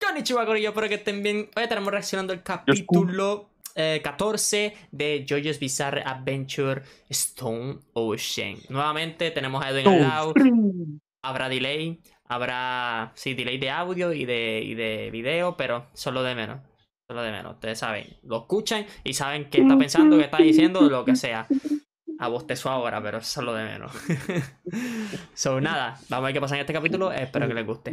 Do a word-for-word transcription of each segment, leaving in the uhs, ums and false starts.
Konnichiwa, corillo, espero que estén bien. Hoy estaremos reaccionando al capítulo eh, catorce de JoJo's Bizarre Adventure Stone Ocean. Nuevamente tenemos a Edwin al lado. Habrá delay, habrá, sí, delay de audio y de, y de video, pero solo de menos. Solo de menos, ustedes saben. Lo escuchan y saben qué está pensando, qué está diciendo, lo que sea. A bostezo ahora, pero eso es lo de menos. So, nada, vamos a ver qué pasa en este capítulo. Espero que les guste.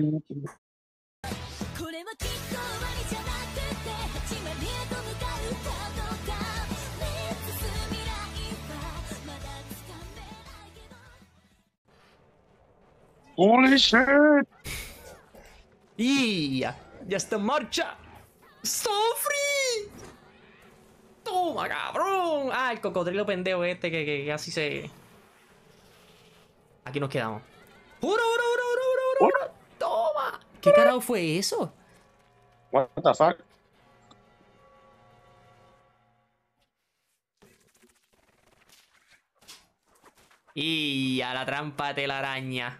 ¡Holy shit! ¡Y ya! ¡Ya está en marcha! ¡Sofri! ¡Toma, cabrón! Ah, el cocodrilo pendejo este que, que, que casi se... Aquí nos quedamos. ¡Ura, ura, ura, ura, ura, ura! ¡Toma! ¿Qué carajo fue eso? What the fuck? ¡Y a la trampa telaraña!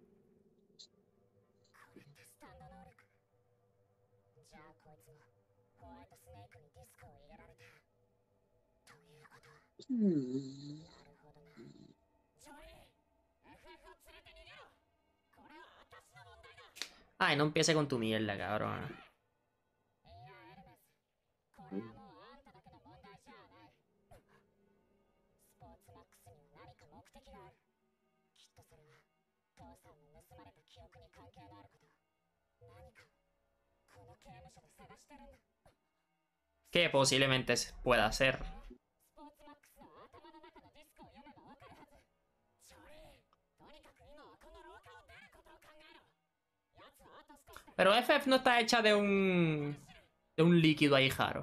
Ay, no empiece con tu mierda, cabrón. Que posiblemente pueda ser. Pero F F no está hecha de un... de un líquido ahí raro.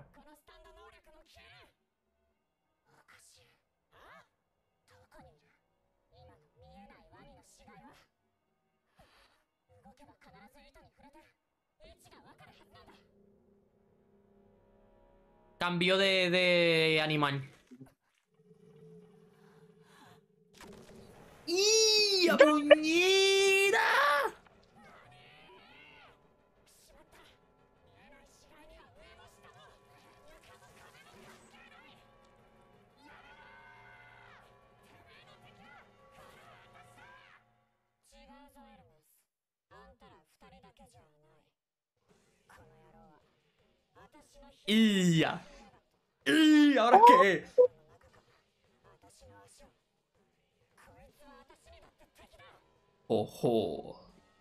Cambio de, de animal. ¡Y a puñera! ¡Y ya! ¡Y ahora qué! ¡Ojo!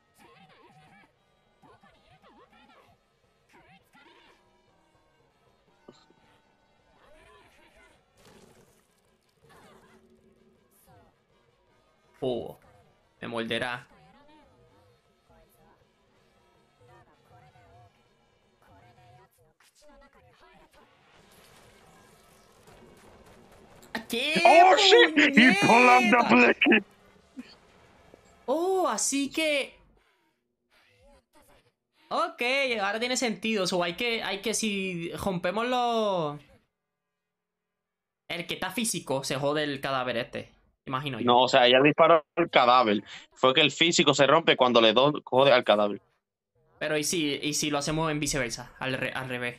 ¡Oh! Me morderá. ¿Qué? ¡Oh, shit! He pulled out the blicky. Oh, así que... Ok, ahora tiene sentido. So, hay que, hay que si rompemos los... El que está físico se jode el cadáver este. Imagino yo. No, o sea, ella disparó el cadáver. Fue que el físico se rompe cuando le do jode al cadáver. Pero ¿y si, y si lo hacemos en viceversa? Al, re, al revés.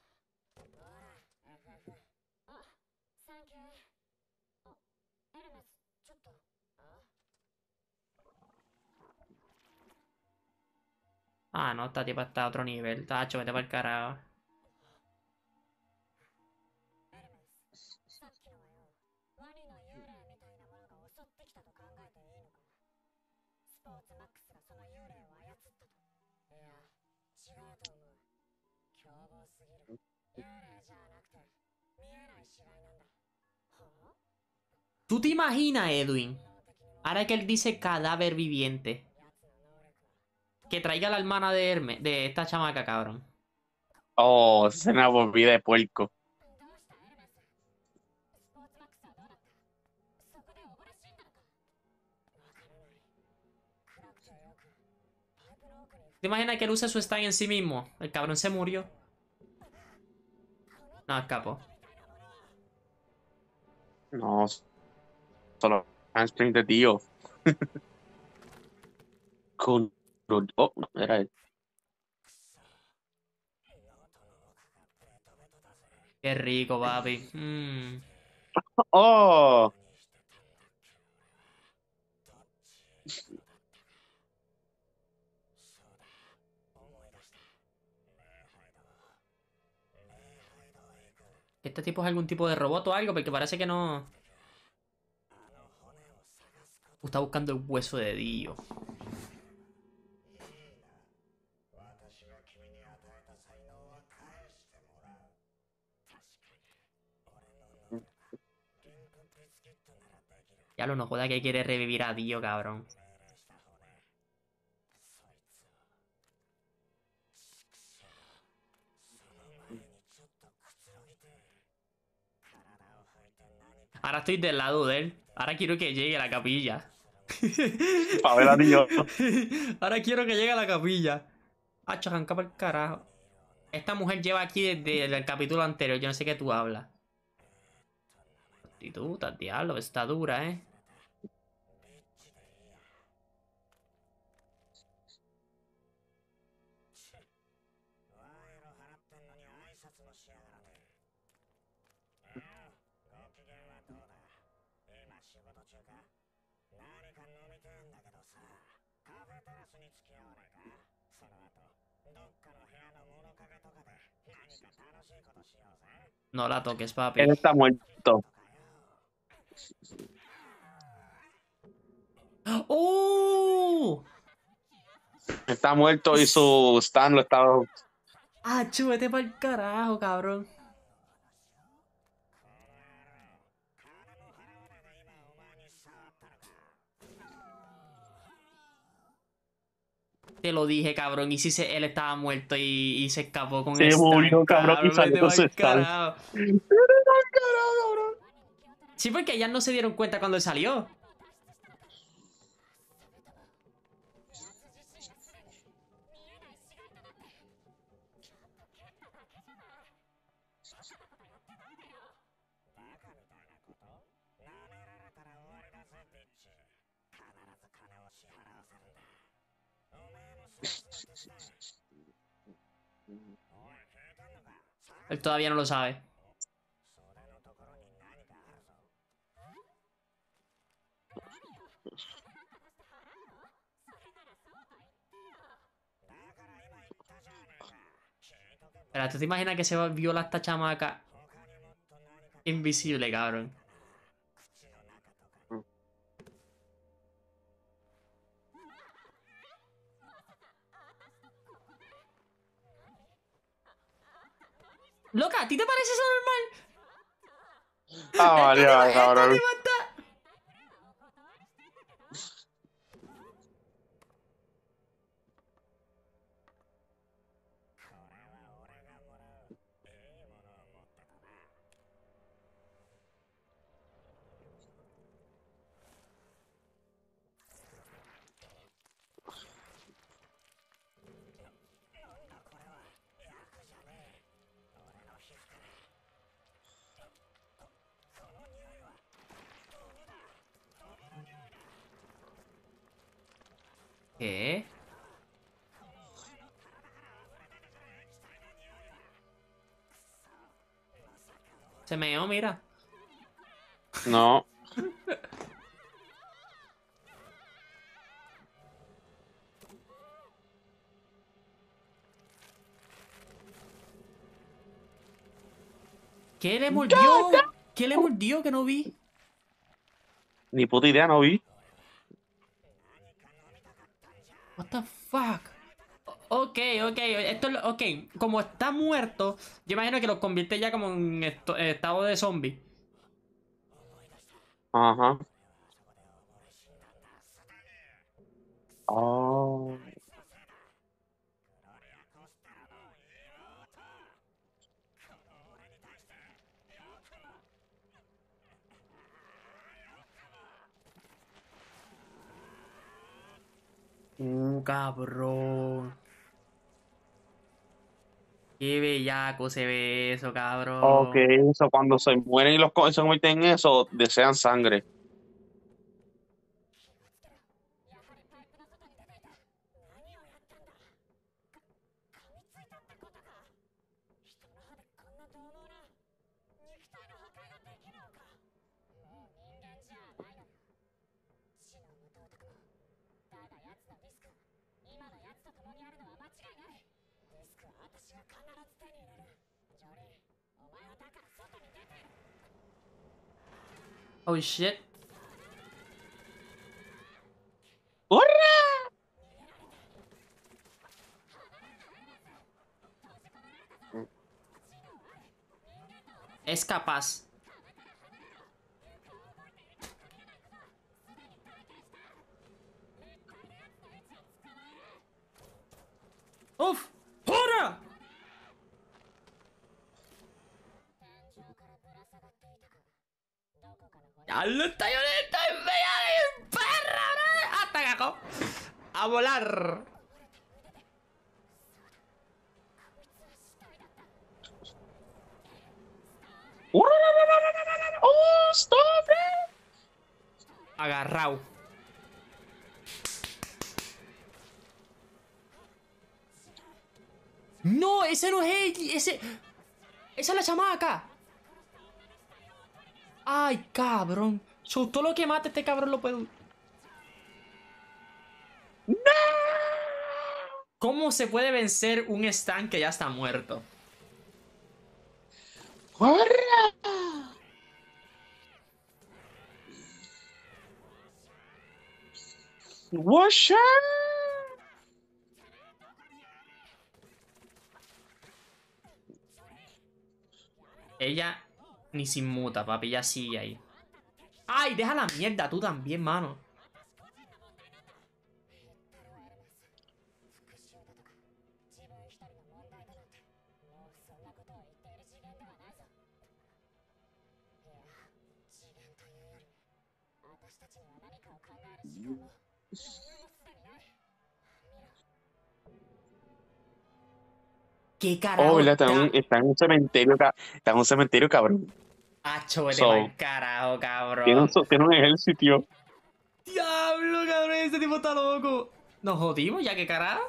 Ah, no, esta tipa está a otro nivel. Tacho, vete para el carajo. ¿Tú te imaginas, Edwin? Ahora que él dice cadáver viviente. Que traiga la hermana de Hermes, de esta chamaca, cabrón. Oh, se me volvió de puerco. ¿Te imaginas que él usa su stun en sí mismo? El cabrón se murió. No, escapó. No, solo handspring de tío. Con... Oh, no, era él. Qué rico, papi. Mm. ¡Oh! ¿Este tipo es algún tipo de robot o algo? Porque parece que no... Está buscando el hueso de Dio. Ya lo no joda que quiere revivir a Dio, cabrón. Ahora estoy del lado de él. Ahora quiero que llegue a la capilla. Para ver a Dio. Ahora quiero que llegue a la capilla. Ah, arranca para el carajo. Esta mujer lleva aquí desde el capítulo anterior. Yo no sé qué tú hablas. Y tú, estás diablo, está dura, ¿eh? No la toques, papi. Él está muerto. ¡Oh! Está muerto y su stand lo está. Ah, chúvete para el carajo, cabrón. Te lo dije, cabrón. Y si se, él estaba muerto y, y se escapó con Se el murió, stand, cabrón, y cabrón. salió Vete con su pa'l stand. carajo. Vete pa'l carajo, cabrón. Sí, porque ellas no se dieron cuenta cuando él salió. Él todavía no lo sabe. Pero ¿tú te imaginas que se viola esta chamaca invisible, cabrón? Loca, ¿a ti te parece eso normal? Ah, Esta María, tipa, esta cabrón. tipa está... ¿Qué? Se meó, mira. No. ¿Qué le mordió? ¿Qué le mordió que no vi? Ni puta idea, no vi. What the fuck? O- Ok, ok, esto es lo- ok, como está muerto, yo imagino que lo convierte ya como en esto- en estado de zombie. Ajá. Oh. Uh, cabrón. Qué bellaco se ve eso, Ok, cabrón. eso cuando se mueren y los co- se convierten en eso, desean sangre. Oh shit. ¡Hurra! Es capaz. ¡Uf! ¡Hora! ¡Ya lo está violento! ¡Perra! ¡Hasta cagó! ¡A volar! ¡Oh, stop it! Agarrao. No, ese no es él, ese... Esa es la chamaca. Ay, cabrón. So, todo lo que mate este cabrón lo puedo... ¡No! ¿Cómo se puede vencer un Stan que ya está muerto? ¡Hurra! ¡Washa! Ella ni se inmuta, papi, ella sigue ahí. ¡Ay, deja la mierda tú también, mano! ¿Qué carajo? Oh, ¿verdad? Está, en está? un, está en un cementerio, ca- está en un cementerio, cabrón. Acho, vete So, pa'l carajo, Tiene un, cabrón. so- tiene un ejército. Diablo, cabrón, ese tipo está loco. Nos jodimos, ya que carajo.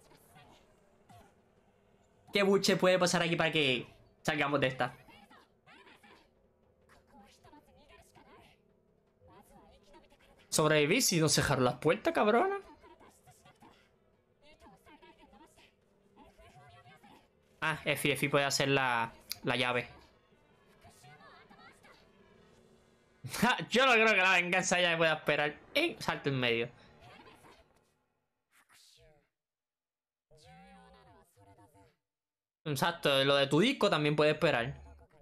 ¿Qué buche puede pasar aquí para que salgamos de esta? Sobrevivir si no cerrar las puertas, cabrona. Ah, Efi, Efi puede hacer la, la llave. Yo no creo que la venganza ya me pueda esperar. ¡Eh! Salto en medio. Exacto, lo de tu disco también puede esperar.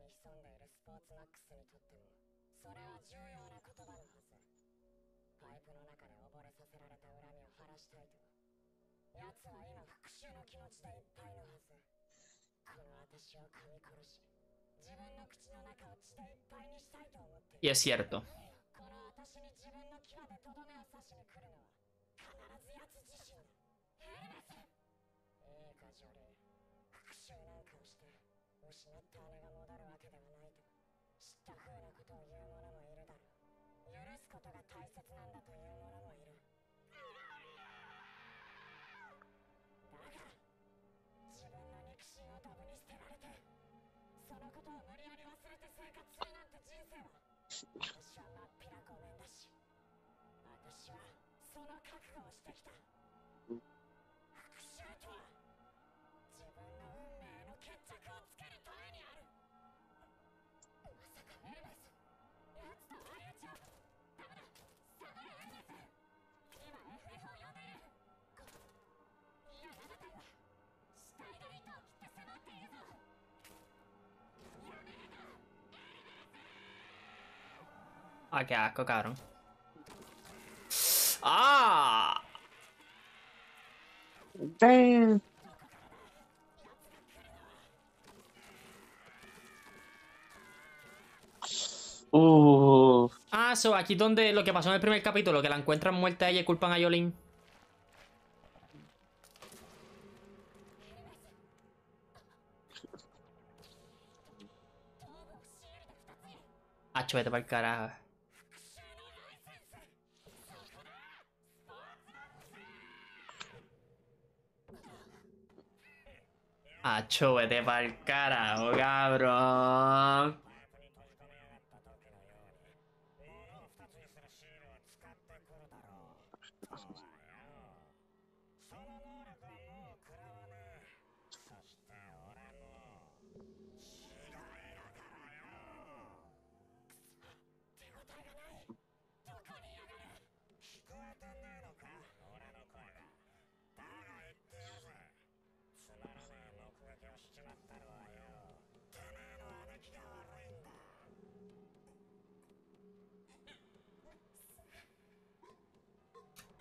Y es cierto. Ah, qué asco, cabrón. ¡Ah! Damn. Uh, Ah, so, aquí donde lo que pasó en el primer capítulo, que la encuentran muerta a ella y culpan a Yolín. Acho, vete para el carajo. Acho, vete para el carajo, cabrón.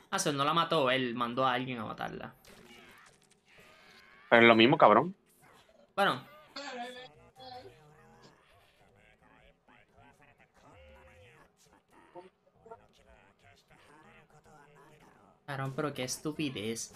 Ah, si no la mató, él mandó a alguien a matarla. Pero es lo mismo, cabrón. Bueno. Cabrón, pero qué estupidez.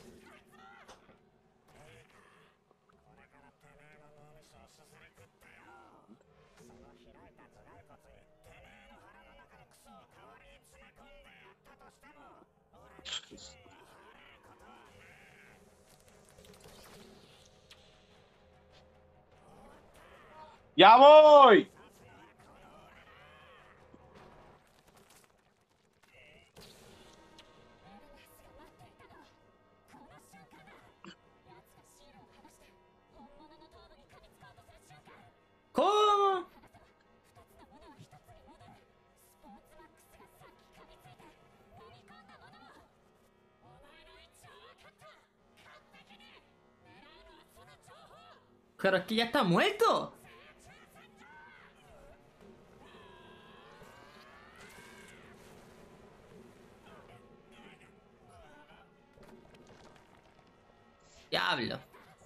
¡Ya voy! ¿Cómo? Pero es que ya está muerto. Diablo.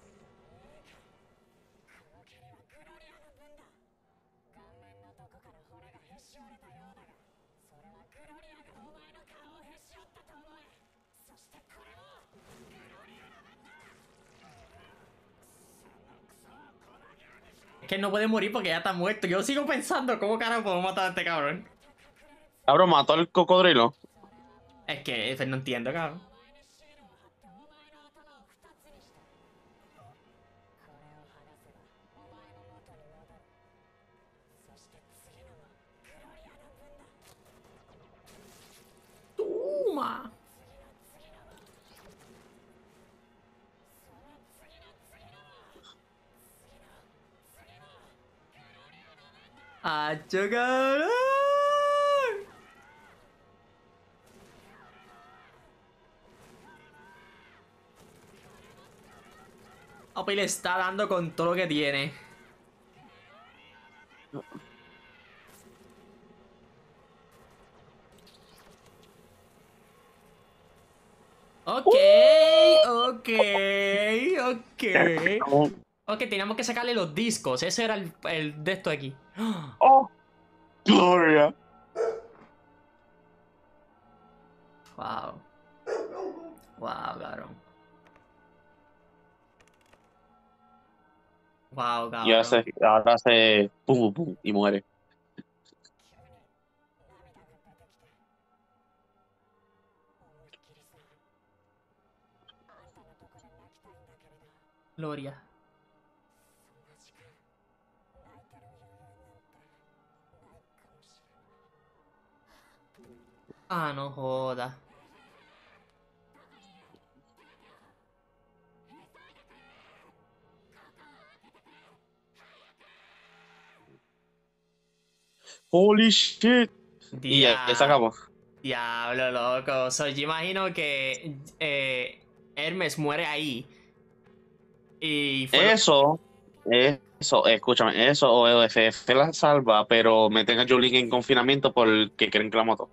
Es que él no puede morir porque ya está muerto. Yo sigo pensando cómo carajo podemos matar a este cabrón. Cabrón, mató al cocodrilo. Es que pues, no entiendo, cabrón. Toma. ¡Acho, cabrón! Opa, y le está dando con todo lo que tiene. Ok, ok, ok. Ok, teníamos que sacarle los discos. Ese era el, el de esto aquí. ¡Oh! ¡Gloria! Wow. Wow, cabrón. Wow, Y ahora cabrón. se, ahora hace pum, pum, pum, y muere. Gloria. Ah, no joda. Holy shit. Y ya, ya se Dia... acabó. Diablo, loco. O sea, yo imagino que eh, Hermes muere ahí. Y fue lo- Eso, eso, escúchame, eso o E F F la salva, pero meten a Jolene en confinamiento porque creen que la mató.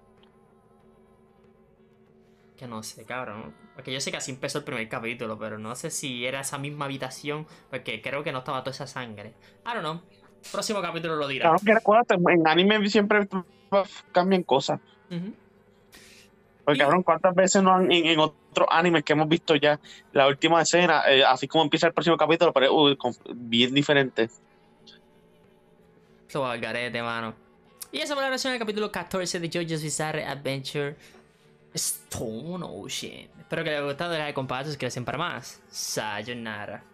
Que no sé, cabrón. Porque yo sé que así empezó el primer capítulo, pero no sé si era esa misma habitación, porque creo que no estaba toda esa sangre. I don't know. Próximo capítulo lo dirá. Claro que recuérdate, en anime siempre cambian cosas. Ujú. Porque, Y cabrón, ¿cuántas veces no han, en, en otros animes que hemos visto ya la última escena, eh, así como empieza el próximo capítulo, pero uy, con- bien diferente? eso va al garete, mano. Y eso fue la reacción del capítulo catorce de JoJo's Bizarre Adventure Stone Ocean. Espero que les haya gustado, dejar de compartir, suscribirse para más. Sayonara.